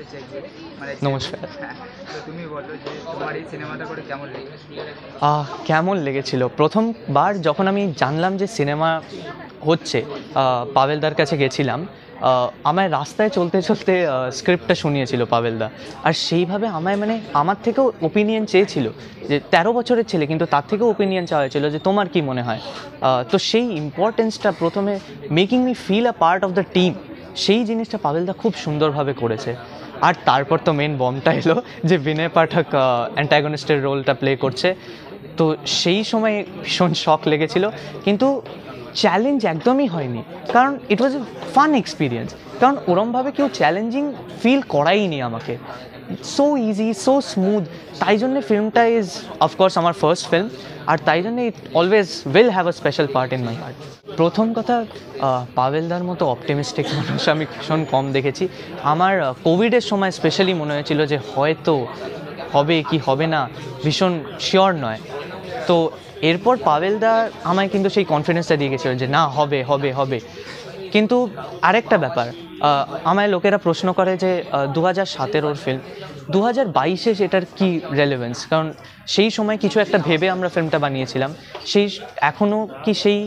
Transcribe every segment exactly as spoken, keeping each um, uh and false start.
চেগু মানে নমস্কার। তো তুমি বলো যে তোমার এই সিনেমাটা করে কেমন লেগেছে? আহ, কেমন লেগেছিল প্রথমবার যখন আমি জানলাম যে সিনেমা হচ্ছে, আহ, পাভেলদার কাছে গেছিলাম। আহ, আমায় রাস্তায় চলতে চলতে স্ক্রিপ্টটা শুনিয়েছিল পাভেলদা, আর সেইভাবে আমায় মানে আমার থেকেও ওপিনিয়ন চেয়েছিল, যে তেরো বছরের ছেলে কিন্তু তার থেকেও ওপিনিয়ন চাওয়া হয়েছিল যে তোমার কি মনে হয়। আহ, তো সেই ইম্পর্টেন্সটা প্রথমে making me feel a part of the team, সেই জিনিসটা পাভেলদা খুব সুন্দরভাবে করেছে। আর তারপর তো মেন বমটা এলো যে বিনয় পাঠক অ্যান্টাগনিস্টের রোলটা প্লে করছে। তো সেই সময় ভীষণ শক লেগেছিল, কিন্তু চ্যালেঞ্জ একদমই হয়নি, কারণ ইট ওয়াজ এ ফান এক্সপিরিয়েন্স। কারণ ওরমভাবে কেউ চ্যালেঞ্জিং ফিল করাইনি আমাকে, সো ইজি সো স্মুথ। তাই জন্যে ফিল্মটা ইজ অফকোর্স আমার ফার্স্ট ফিল্ম, আর তাই জন্যে it always will have a special part in my heart. প্রথম কথা, পাভেলদার মতো অপটিমিস্টিক মানুষ আমি ভীষণ কম দেখেছি। আমার কোভিডের সময় স্পেশালি মনে হয়েছিল যে হয়তো হবে কি হবে না, ভীষণ শিওর নয়। তো এরপর পাভেলদা আমায় কিন্তু সেই কনফিডেন্সটা দিয়ে গেছিলো যে না, হবে হবে হবে। কিন্তু আরেকটা ব্যাপার, আমায় লোকেরা প্রশ্ন করে যে দু হাজার সতেরোর ফিল্ম দু হাজার বাইশে সেটার কী রেলেভেন্স, কারণ সেই সময় কিছু একটা ভেবে আমরা ফিল্মটা বানিয়েছিলাম, সেই এখনও কি সেই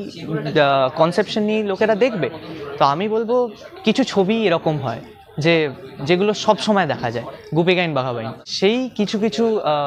কনসেপশন নিয়ে লোকেরা দেখবে? তো আমি বলবো কিছু ছবি এরকম হয় যে যেগুলো সব সময় দেখা যায়, গুপি গাইন বাঘাবাইন, সেই কিছু কিছু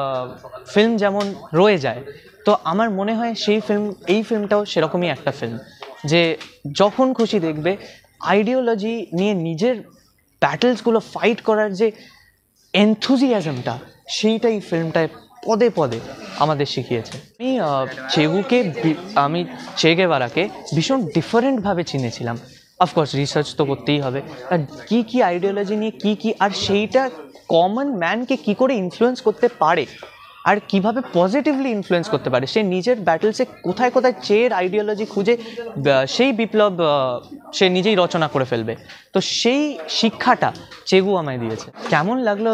ফিল্ম যেমন রয়ে যায়। তো আমার মনে হয় সেই ফিল্ম, এই ফিল্মটাও সেরকমই একটা ফিল্ম, যে যখন খুশি দেখবে। আইডিওলজি নিয়ে নিজের ব্যাটেলসগুলো ফাইট করার যে এনথুজিয়াজমটা, সেইটাই ফিল্মটায় পদে পদে আমাদের শিখিয়েছে। আমি চেগুকে আমি চে গেভারাকে ভীষণ ডিফারেন্টভাবে চিনেছিলাম। অফকোর্স রিসার্চ তো করতেই হবে, আর কী কী আইডিওলজি নিয়ে কী কী, আর সেইটা কমন ম্যানকে কী করে ইনফ্লুয়েন্স করতে পারে, আর কিভাবে পজিটিভলি ইনফ্লুয়েন্স করতে পারে। সে নিজের ব্যাটেলসে কোথায় কোথায় চেয়ের আইডিওলজি খুঁজে সেই বিপ্লব সে নিজেই রচনা করে ফেলবে। তো সেই শিক্ষাটা চেগু আমায় দিয়েছে। কেমন লাগলো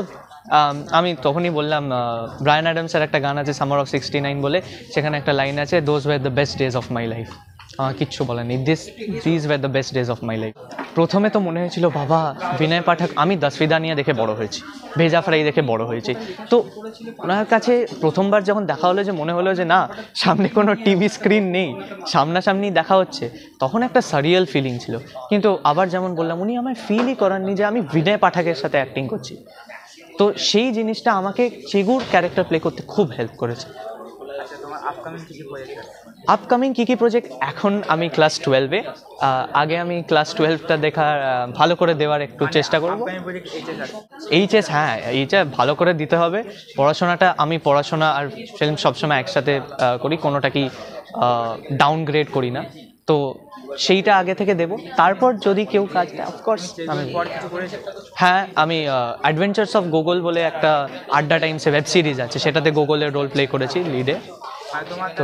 আমি তখনই বললাম, ব্রায়ান অ্যাডামসের একটা গান আছে সামার অফ সিক্সটি নাইন বলে, সেখানে একটা লাইন আছে, those were the best days of my life. আমার কিচ্ছু বলার নেই, this this were the best days of my life. প্রথমে তো মনে হয়েছিল বাবা বিনয় পাঠক, আমি দসভিদানিয়া দেখে বড় হয়েছি, ভেজা ফ্রাই দেখে বড় হয়েছি। তো ওনার কাছে প্রথমবার যখন দেখা হলো, যে মনে হলো যে না, সামনে কোনো টিভি স্ক্রিন নেই, সামনাসামনি দেখা হচ্ছে, তখন একটা সারিয়াল ফিলিং ছিল। কিন্তু আবার যেমন বললাম, উনি আমায় ফিলই করাননি যে আমি বিনয় পাঠকের সাথে অ্যাক্টিং করছি। তো সেই জিনিসটা আমাকে চেগুর ক্যারেক্টার প্লে করতে খুব হেল্প করেছে। আপকামিং কী কী প্রজেক্ট, এখন আমি ক্লাস টুয়েলভে, আগে আমি ক্লাস টুয়েলভটা দেখার ভালো করে দেওয়ার একটু চেষ্টা করবো। এইচএস, হ্যাঁ এইচএস ভালো করে দিতে হবে। পড়াশোনাটা, আমি পড়াশোনা আর ফিল্ম সবসময় একসাথে করি, কোনোটাকেই ডাউনগ্রেড করি না। তো সেইটা আগে থেকে দেবো, তারপর যদি কেউ কাজ দেয় অফকোর্স আমি। হ্যাঁ, আমি অ্যাডভেঞ্চার্স অফ গুগল বলে একটা আড্ডা টাইমসে ওয়েব সিরিজ আছে, সেটাতে গুগলের রোল প্লে করেছি লিডে। তো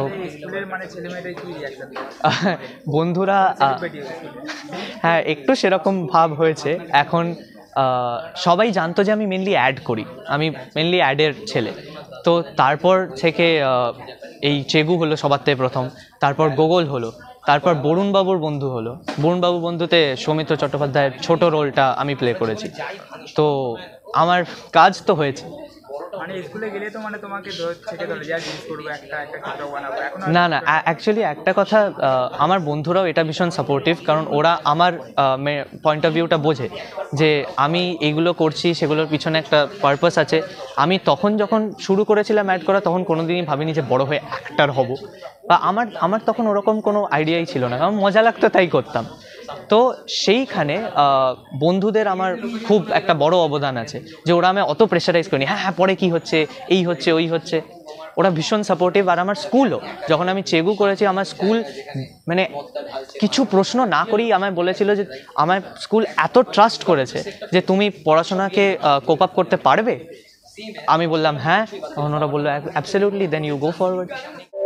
বন্ধুরা, হ্যাঁ একটু সেরকম ভাব হয়েছে। এখন সবাই জানতো যে আমি মেনলি অ্যাড করি, আমি মেনলি অ্যাডের ছেলে। তো তারপর থেকে এই চেগু হলো সবার থেকে প্রথম, তারপর গুগল হলো, তারপর বরুণবাবুর বন্ধু হলো। বরুণবাবু বন্ধুতে সৌমিত্র চট্টোপাধ্যায়ের ছোট রোলটা আমি প্লে করেছি। তো আমার কাজ তো হয়েছে। না না, অ্যাকচুয়ালি একটা কথা, আমার বন্ধুরাও এটা ভীষণ সাপোর্টিভ, কারণ ওরা আমার পয়েন্ট অফ ভিউটা বোঝে যে আমি এইগুলো করছি, সেগুলোর পিছনে একটা পারপাস আছে। আমি তখন যখন শুরু করেছিলাম অ্যাড করা, তখন কোনোদিনই ভাবিনি যে বড় হয়ে অ্যাক্টর হব, বা আমার আমার তখন ওরকম কোনো আইডিয়াই ছিল না, কারণ মজা লাগতো তাই করতাম। তো সেইখানে বন্ধুদের আমার খুব একটা বড় অবদান আছে, যে ওরা আমি অত প্রেশারাইজ করিনি, হ্যাঁ হ্যাঁ পরে কী হচ্ছে, এই হচ্ছে ওই হচ্ছে, ওরা ভীষণ সাপোর্টিভ। আর আমার স্কুলও, যখন আমি চেগু করেছি, আমার স্কুল মানে কিছু প্রশ্ন না করেই আমায় বলেছিল যে, আমার স্কুল এত ট্রাস্ট করেছে যে তুমি পড়াশোনাকে কোপ আপ করতে পারবে। আমি বললাম হ্যাঁ, তখন ওরা বললো absolutely, then you go forward.